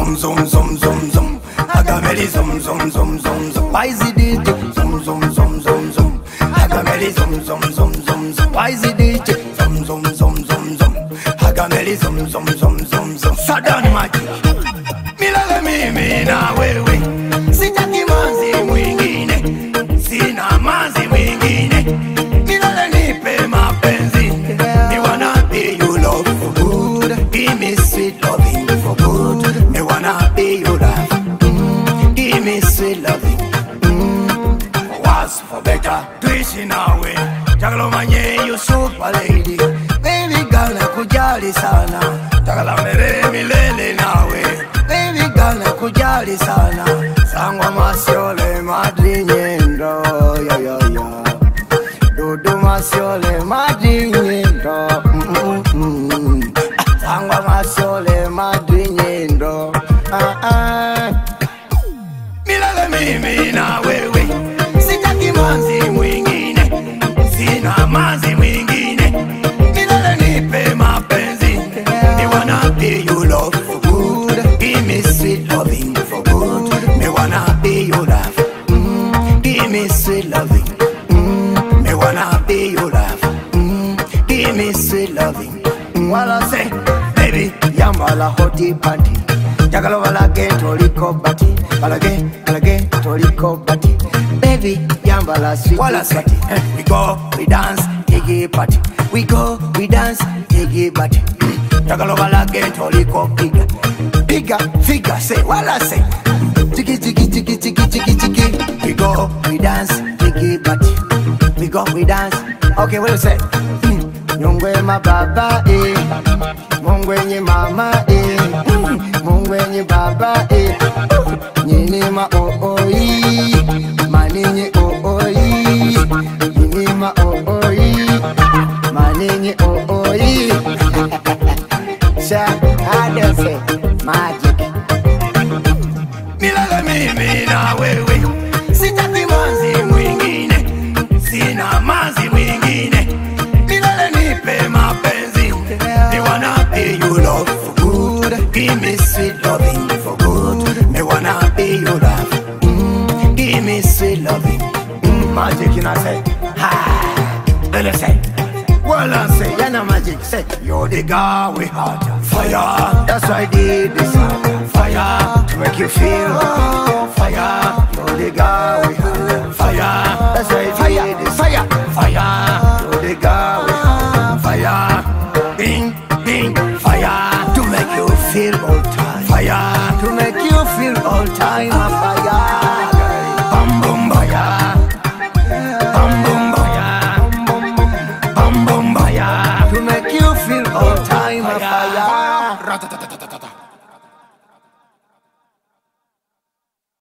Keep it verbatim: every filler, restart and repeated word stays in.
zoom zoom zoom zoom zoom. Agameli zoom zoom zoom zoom zoom. Why is it it? Zoom zoom zoom zoom zoom. Agameli zoom zoom zoom zoom zoom. Why is it it? Zoom zoom zoom zoom zoom. Agameli zoom zoom zoom zoom zoom. Sudden magic. Milale mimi na wewe. Sitaki manzi mwingine. Sina manzi mwingine. Milale nipe mapenzi. Me wanna be you love for good. Give me sweet loving for good. Me wanna be you love. Mm. Give me sweet loving. Mm. Was for better. Tuishi nawe. Jagalo manye you super lady. Baby girl nakujali sana. Jagala mere milele nawe. Baby girl nakujali sana. Sangwa masiole madri nyendo. Ya ya ya. Dudu masiole madri nyendo. Mm mm mm. Sangwa masiole madri nyendo. Ah ah. Milale mimi na wewe. Sitaki manzi mwingine. Sina manzi mwingine. Milale nipe mapenzi. Me wanna be you love for good. Give me sweet loving for good. Me wanna be you love. Mm. Give me sweet loving. Mm. Me wanna be you love. Mm. Give me sweet loving. Mm. While I say, baby, yambala hoti panty. Jagalo balage toliko bati. Balage, balage toliko bati. Baby, yambala sweet. While I say, eh, we go, we dance, jiggy party. We go, we dance, jiggy party. Jagalo balage toliko bigger. Bigger, figure, say, while I say, jiggy, jiggy, jiggy, jiggy, jiggy, jiggy. We go, we dance, jiggy party. We go, we dance. Okay, what do you say? Nyongwe ma baba eh, mongwe nye mama eh, mongwe nye baba eh, nyini ma o o yi, mani nye o o yi, nyini ma o o yi, mani nye o o yi. Sha, how do you say magic? Milale mimi na wewe, sitaki manzi mwingine, sina manzi mwingine. You love for good. Give me sweet loving for good. Me wanna be your love. Mm. Give me sweet loving. Mm. Magic, you know, say, ha. Then I say, well, I say, you're not magic. Say, you're the guy we had fire. That's why I did this fire to make you feel fire. You're the guy we had fire. That's why I did this fire. Fire. You're the guy we had fire. Bing. Fire to make you feel all time. Fire to make you feel all time. Fire, bam boom fire, bam boom fire, bam boom fire to make you feel all time. Fire.